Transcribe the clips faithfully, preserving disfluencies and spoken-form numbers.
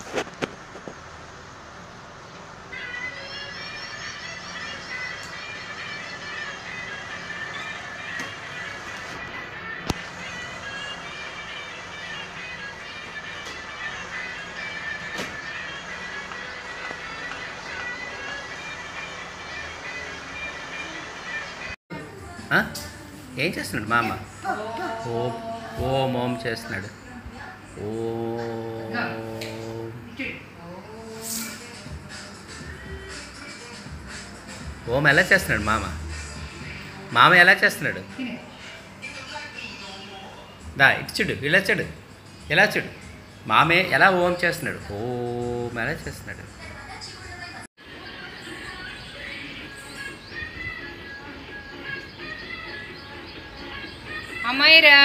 ఏం చేస్తున్నాడు మామ? ఓ ఓ మోమ్ చేస్తున్నాడు. ఓ ఓం ఎలా చేస్తున్నాడు మామ? మామ ఎలా చేస్తున్నాడు? దా ఇటు చూడు, ఇలా చూడు, ఇలా చూడు. మామే ఎలా ఓం చేస్తున్నాడు? ఓం ఎలా చేస్తున్నాడు? అమ్మాయిరా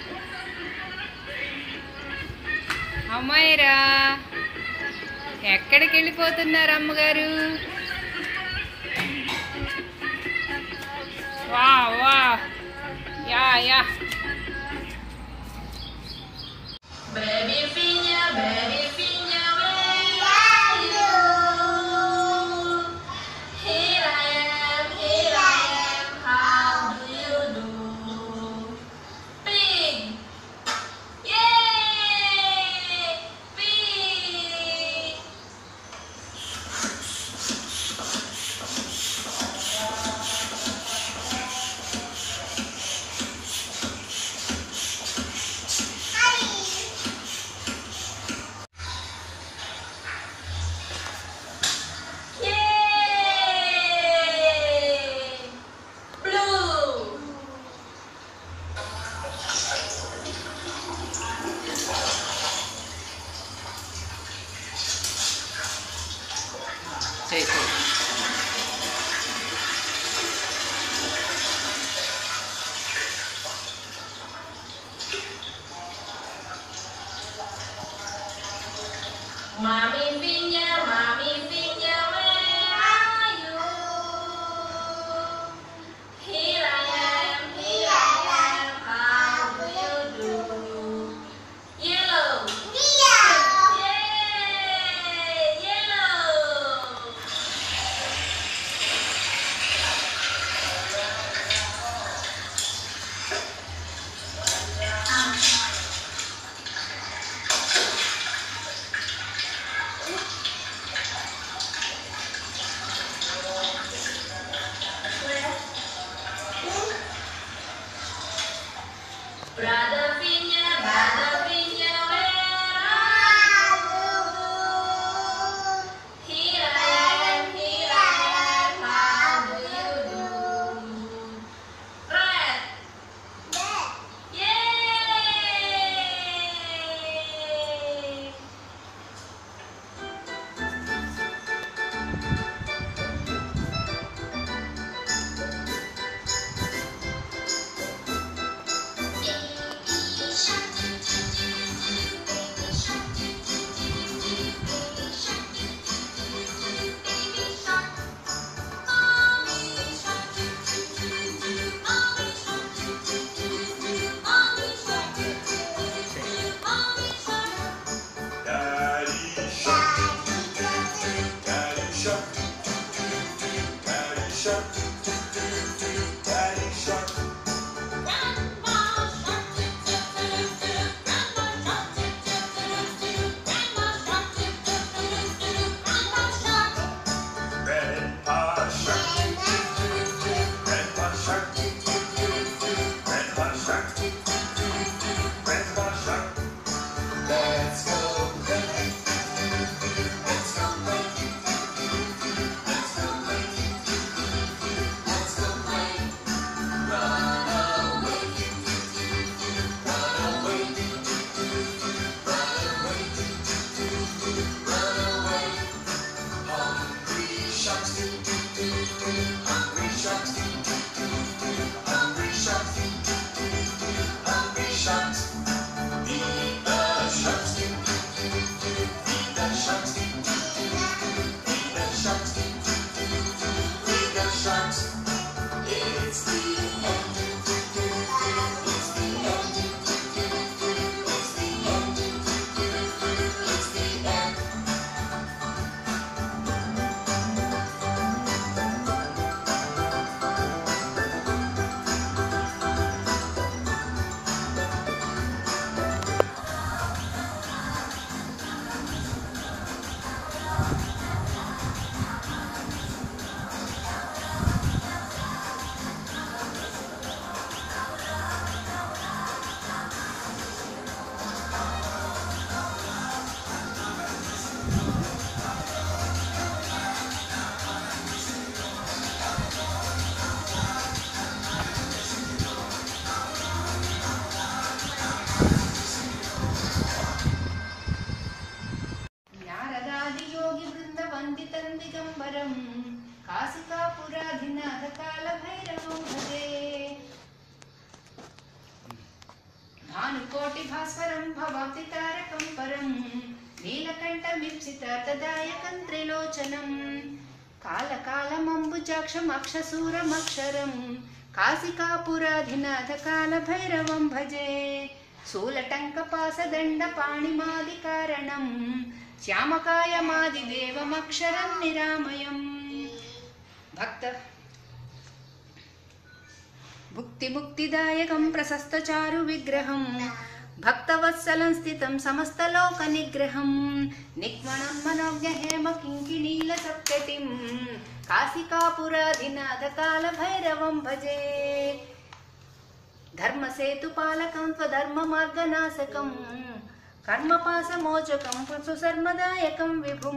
అమ్మాయిరా ఎక్కడికి వెళ్ళిపోతున్నారు అమ్మగారు? వా వా యా యా Baby Finya, baby Finya, where are you? Here I am, here I am, how do you do? Pig! Yay! Pig! Hey, hey. Mommy Finya, Mommy Finya, where are you? Here I am, here I am, how do you do? Yellow. Yay! Yellow. कासिकापुराधिनाथ कालभैरवं भजे भानुकोटिभास्वरं भवाब्धितारकं परं नीलकण्ठमीप्सितार्थदायकं त्रिलोचनं कालकालमम्बुजाक्षमक्षसूरमक्षरं कासिकापुराधिनाथ कालभैरवं भजे शूलटङ्कपासदण्डपाणिमादिकारणं श्यामकायमादिदेवमक्षरं निरामयम् भक्त भुक्तिमुक्तिदायकं प्रशस्तचारुविग्रहं भक्तवत्सलं स्थितं समस्तलोकनिग्रहं निक्मणं मनोज्ञहेमकिङ्किणीलसप्ततिं कासिकापुराधिनाथ कालभैरवं भजे धर्मसेतुपालकं त्वधर्ममार्गनाशकं कर्मपाशमोचकं सुसर्मदायकं विभुं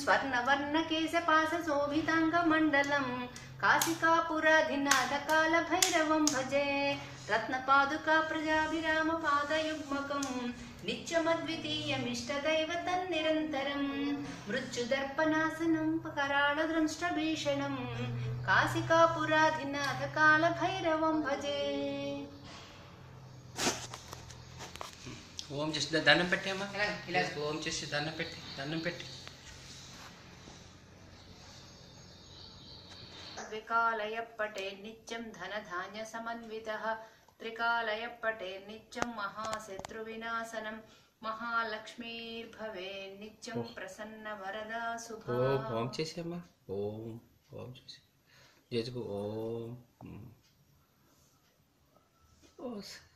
स्वर्णवर्णकेशपाशशोभिताङ्गमण्डलं कासिकापुराधिनाथ कालभैरवं भजे रत्नपादुका प्रजाभिरामपादयुग्मकं नित्यमद्वितीयमिष्टदैवतन्निरन्तरं मृत्युदर्पणासनं कराळदंष्ट्रभीषणं कासिकापुराधिनाथ कालभैरवं भजे ఓం చేసి దండం పెట్టామా ఇలా ఓం చేసి దండం పెట్టి దండం పెట్టి द्विकालयपटे नित्यं धनधान्यसमन्वितः त्रिकालयपटे नित्यं महाशत्रुविनाशनं महालक्ष्मीर्भवे नित्यं प्रसन्नवरदा शुभा ఓం ఓం చేసామా ఓం ఓం చేసి చేసుకో ఓం ఓ